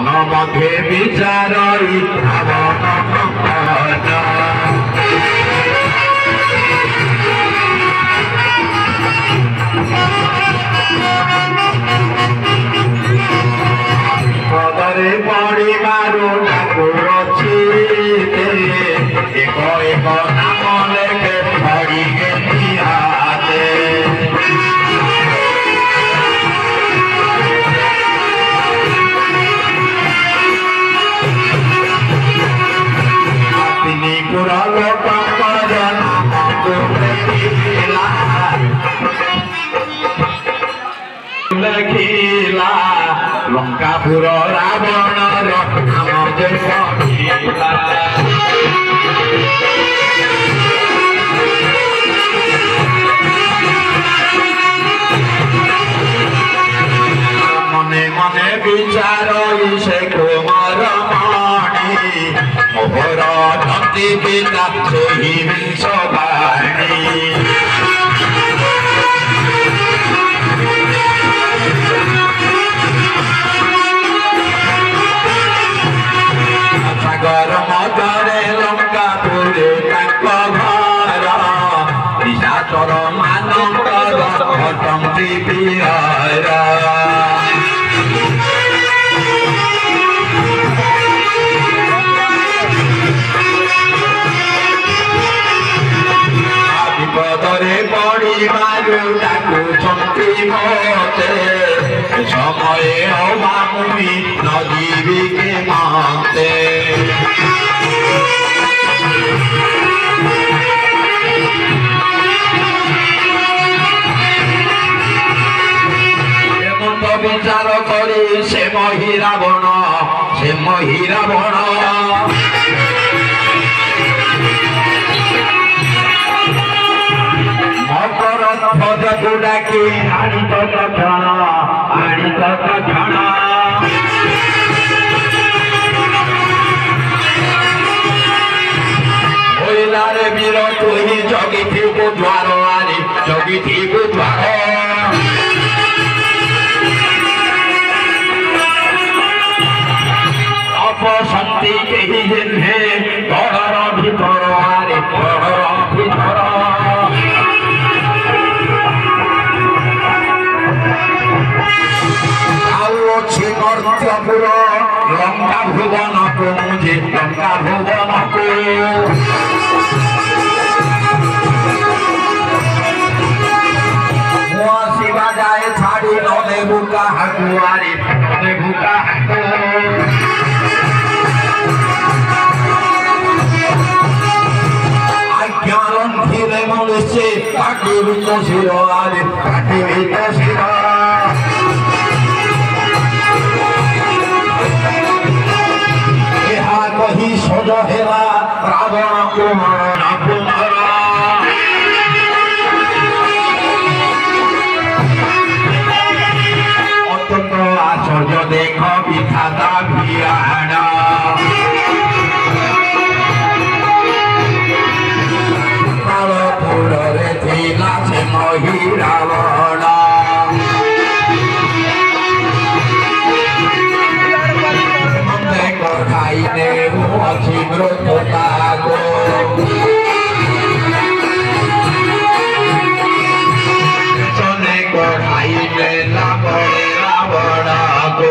মধ্যে বিচারই পদরে পড়িবারু ঠাকুর চিতে এক এক নাম লেখে ধরি হাতে তিনি পুরা লোক লেখিলা লঙ্কাপুর রাবণর নাম যে পড়িলা মনে মনে বিচার সে কুমার মণি মোহর ধন্তি পিতা সেই বিংশ বাণী সাগর মদরে লঙ্কাপুরে তাଙ୍କ ঘর নিশাচর ମାନଙ୍କର ঘটନ୍ତି ବିହାର ବିପଦରେ ପଡ଼ିବାରୁ ଡାକୁଛନ୍ତି ମତେ ସମୟ ଅଭାବୀ ନ ଯିବି କେ ମତେ বিচার করে সে মহিরাবণ মকর ধ্বজକୁ ডাকি আଣିত তক্ষণ হইলারে বীর তুই জগিথিবু দ্বার আরে জগিথিবু দ্বার অপশক্তি কেহি জেনে ঘরর ভিতর আরে ঘরর ভিতর আলোছি মর্ত্যপুর লঙ্কা ভুবনকু মুঝে লঙ্কা ভুবনকু মুয়াশিবা যায় ছাড়ি নদে বুকা হাকু আরে নদে বুকা হাকু আজ্ঞান ধীরে মনুষ্যে কাটিবিত শির আরে কাটিবিত শির ଏହା କହି ସଜ ହେଲା ରାବଣ କୁମାର অত্যন্ত আশ্চর্য দেখ বিধাতা ভিয়াণ কালপুরে ଥିଲା ସେ ମହିରାବଣ খাইলে অছি মৃত্যু চলে খাইলে লাভরে রাবণ গো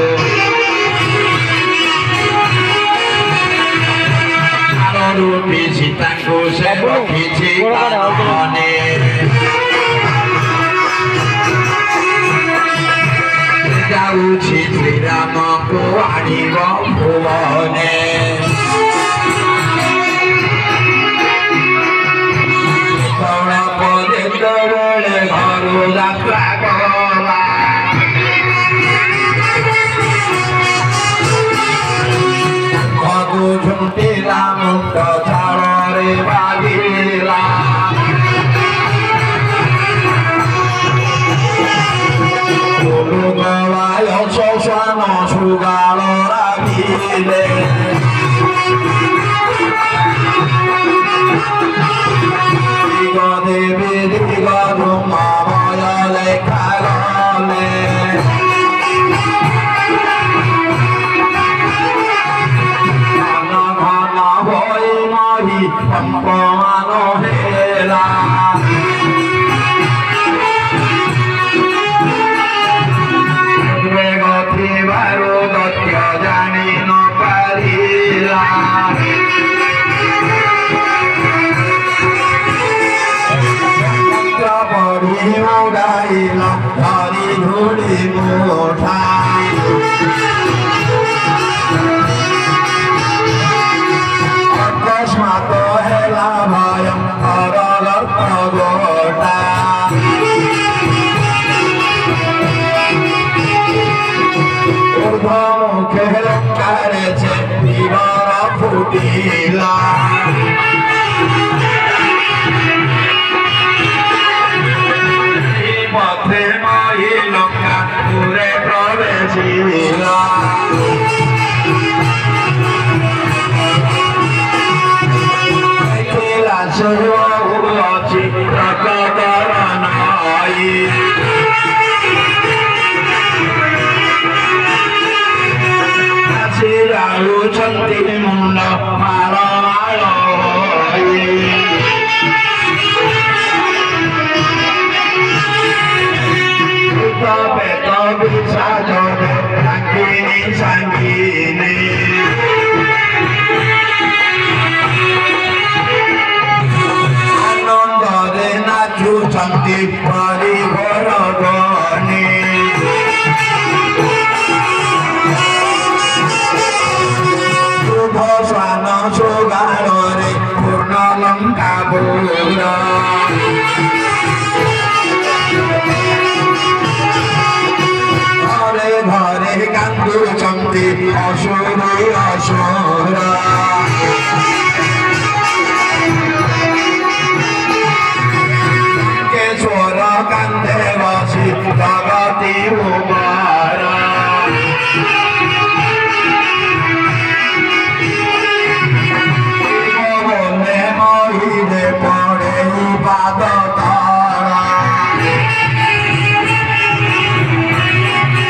রূপী সীতাଙ୍କୁ ସେ ରଖିଛି କାନନେ ଯାଉଛି ଶ୍ରୀରାମକୁ ଆଣିବ ଭୁବନେ କଳପ ଯେତେବେଳେ ଘରୁ ଯାତ୍ରା କଲା ଘରୁ ଝୁଣ୍ଟିଲା ମୁଣ୍ଡ ଝାଳରେ ବାଜିଲା গলায় শ্মশান সুগাল রাখিলে দেবী দিগ ব্রহ্মা লেখা গলে বিলা পথে মহিলঙ্কা পুরে প্রবেশিলা Chanti munda maro maro Ito beto bisa jode Sangkini sangkini Ananda de naju chanti pari gorogoni Bhasana Sogarore Purna Lanka Pura Hare Hare Gandu Chanti Asura Asura Keswara Kandevasi Bhagati Umara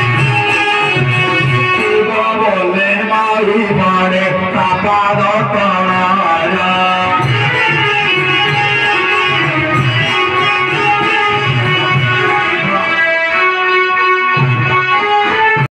Papa